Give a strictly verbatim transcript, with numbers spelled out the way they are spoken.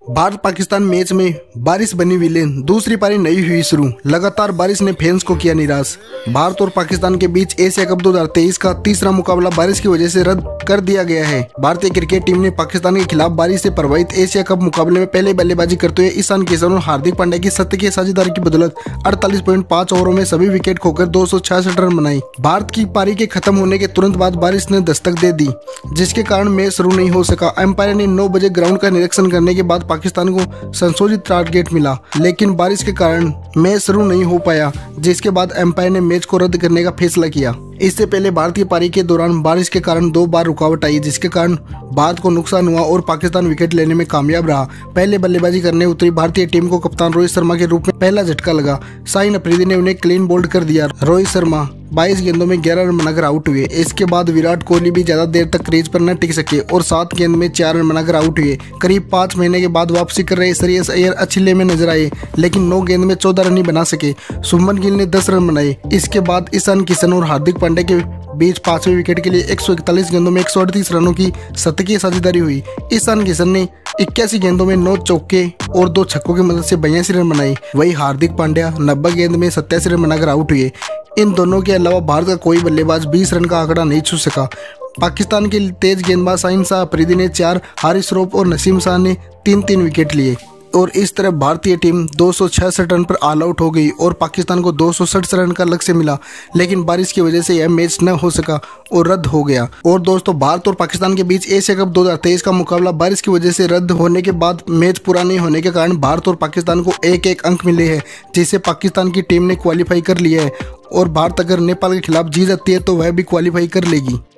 Bharat Pakistan match में बारिश बनी विलेन, दूसरी पारी नहीं हुई शुरू। लगातार बारिश ने फैंस को किया निराश। भारत और पाकिस्तान के बीच एशिया कप दो हज़ार तेईस का तीसरा मुकाबला बारिश की वजह से रद्द कर दिया गया है। भारतीय क्रिकेट टीम ने पाकिस्तान के खिलाफ बारिश से प्रभावित एशिया कप मुकाबले में पहले बल्लेबाजी करते हुए ईशान किशन और हार्दिक पांड्या की सत्य की साझेदारी की बदौलत अड़तालीस पॉइंट पाँच ओवरों में सभी विकेट खोकर दो सौ छियासठ रन बनाए। भारत की पारी के खत्म होने के तुरंत बाद बारिश ने दस्तक दे दी, जिसके कारण मैच शुरू नहीं हो सका। अंपायर ने नौ बजे ग्राउंड का निरीक्षण करने के बाद पाकिस्तान को संशोधित टारगेट मिला, लेकिन बारिश के कारण मैच शुरू नहीं हो पाया, जिसके बाद अंपायर ने मैच को रद्द करने का फैसला किया। इससे पहले भारतीय पारी के दौरान बारिश के कारण दो बार रुकावट आई, जिसके कारण भारत को नुकसान हुआ और पाकिस्तान विकेट लेने में कामयाब रहा। पहले बल्लेबाजी करने उतरी भारतीय टीम को कप्तान रोहित शर्मा के रूप में पहला झटका लगा। शाहीन अफरीदी ने उन्हें क्लीन बोल्ड कर दिया। रोहित शर्मा बाईस गेंदों में ग्यारह रन बनाकर आउट हुए। इसके बाद विराट कोहली भी ज्यादा देर तक क्रीज पर न टिक सके और सात गेंद में चार रन बनाकर आउट हुए। करीब पाँच महीने के बाद वापसी कर रहे श्रेयस अय्यर अच्छी ले में नजर आए, लेकिन नौ गेंद में चौदह रन ही बना सके। शुभमन गिल ने दस रन बनाए। इसके बाद ईशान किशन और हार्दिक पांड्या के बीच पांचवें विकेट के लिए एक सौ इकतालीस गेंदों में एक सौ अड़तीस रनों की शतकीय साझेदारी हुई। ईशान किशन ने इक्यासी गेंदों में नौ चौके और दो छक्कों की मदद से बयासी रन बनाए। वही हार्दिक पांड्या नब्बे गेंद में सत्तासी रन बनाकर आउट हुए। इन दोनों के अलावा भारत का कोई बल्लेबाज बीस रन का आंकड़ा नहीं छू सका। पाकिस्तान के तेज गेंदबाज शाहीन शाह अफरीदी ने चार, हारिस रऊफ और नसीम शाह ने तीन तीन विकेट लिए और इस तरह भारतीय टीम दो सौ छियासठ रन पर ऑल आउट हो गई और पाकिस्तान को दो सौ सड़सठ रन का लक्ष्य मिला, लेकिन बारिश की वजह से यह मैच न हो सका और रद्द हो गया। और दोस्तों, भारत और पाकिस्तान के बीच एशिया कप दो हज़ार तेईस का मुकाबला बारिश की वजह से रद्द होने के बाद मैच पूरा नहीं होने के कारण भारत और पाकिस्तान को एक एक अंक मिले हैं, जिससे पाकिस्तान की टीम ने क्वालिफाई कर लिया है और भारत अगर नेपाल के खिलाफ जीत जाती है तो वह भी क्वालिफाई कर लेगी।